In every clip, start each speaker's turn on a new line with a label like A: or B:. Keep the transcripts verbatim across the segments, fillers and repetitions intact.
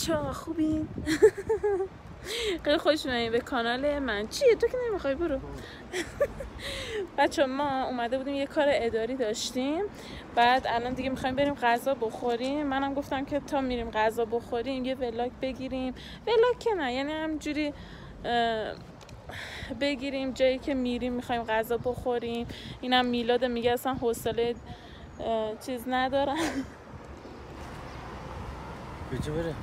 A: بچه ها خوبین؟ خیلی خوش اومدین به کانال من. چیه تو که نمیخوای برو؟ بچه ما اومده بودیم یه کار اداری داشتیم، بعد الان دیگه میخوایم بریم غذا بخوریم. منم گفتم که تا میریم غذا بخوریم یه ولاگ بگیریم. ولاگ که نه، یعنی همجوری بگیریم جایی که میریم میخوایم غذا بخوریم. اینم میلاد میگه اصلا حوصله چیز ندارم.
B: کجا بره؟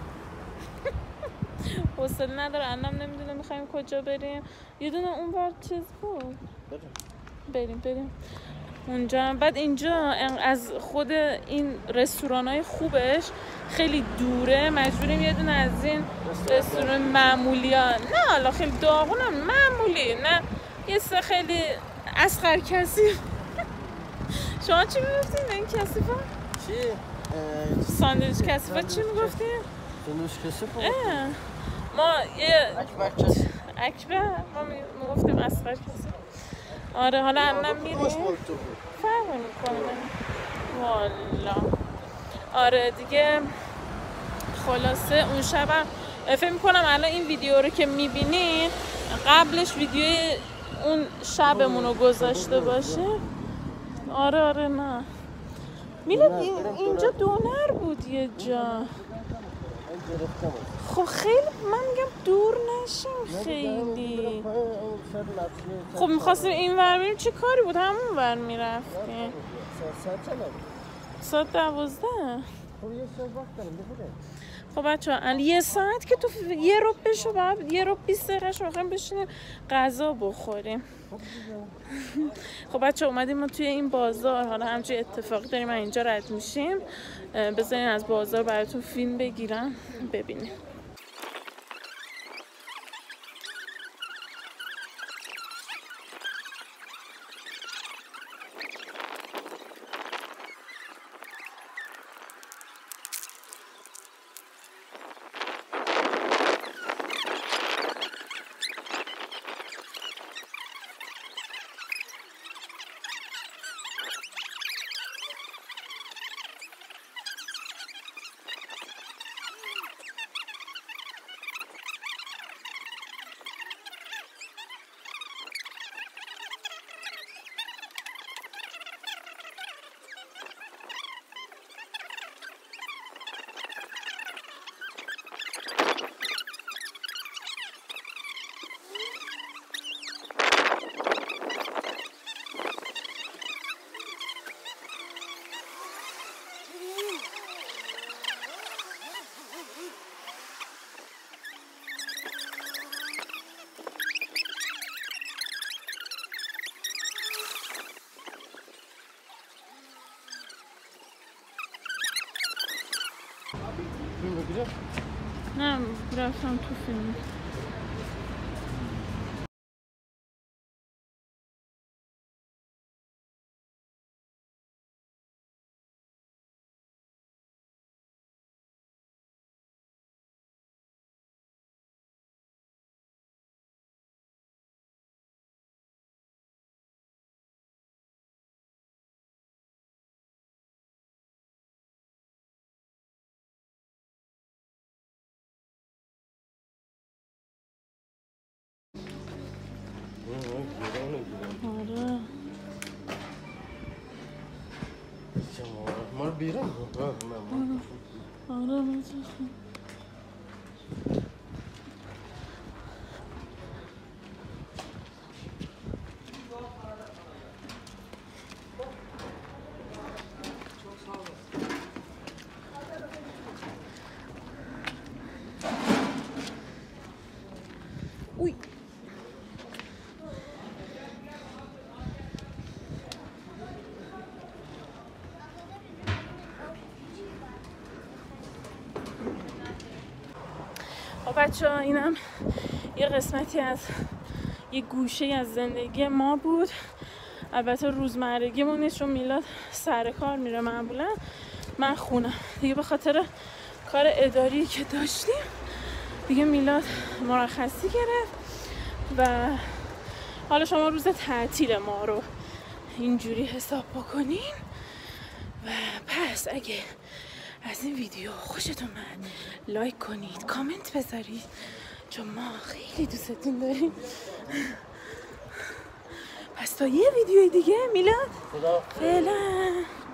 A: حوصله نداره، الانم نمیدونه میخوایم کجا بریم. یه دونه اون بار چیز بود، بریم بریم اونجا. بعد اینجا از خود این رستورانای خوبش خیلی دوره، مجبوریم یه دونه از این رستوران معمولی ها، نه حالا خیلی داغونم، معمولی، نه یه سه خیلی اصغر کثیف. شما چی میگفتین به این کثیفا؟
B: چی؟
A: ساندویچ کثیفا چی میگفتین؟
B: ساندویچ کثیفا؟
A: ما یه
B: اکبر کثیف.
A: اکبر ما میگفتیم اصغر کثیف. آره حالا الان میریم فرق میکنه والا. آره دیگه خلاصه اون شبم فکر میکنم الان این ویدیو رو که میبینین قبلش ویدیوی اون شبمون رو گذاشته باشه. آره آره نه میلاد این اینجا دونر بود یه جا. خب خیلی من میگم دور نشیم خیلی. خب میخواستیم این ور بریم، چه کاری بود همون ور میرفتیم. ساعت دوازده.
B: خب یه ساعت وقت دارم بخورم.
A: خب بچه ها یه ساعت که تو یه رو بشو باید یه رو بیست دقیقه شو میخوایم بشینیم غذا بخوریم. خب بچه ها اومدیم ما توی این بازار، حالا همچون اتفاقی داریم من اینجا رد میشیم. بذارین از بازار براتون فیلم بگیرم ببینیم. نه رفتم تو فیلم. آره
B: مال بیرون.
A: آره مزخرف. اوی بچه ها اینم یه قسمتی از یه گوشه از زندگی ما بود. البته روزمرگیمون نیست چون میلاد سر کار میره معمولا، من خونم دیگه. به خاطر کار اداری که داشتیم دیگه میلاد مرخصی گرفت و حالا شما روز تعطیل ما رو اینجوری حساب بکنین و پس اگه از این ویدیو خوشتون اومد لایک کنید، کامنت بذارید، چون ما خیلی دوستتون داریم. پس تا یه ویدیوی دیگه میلاد
B: خدا
A: فعلا.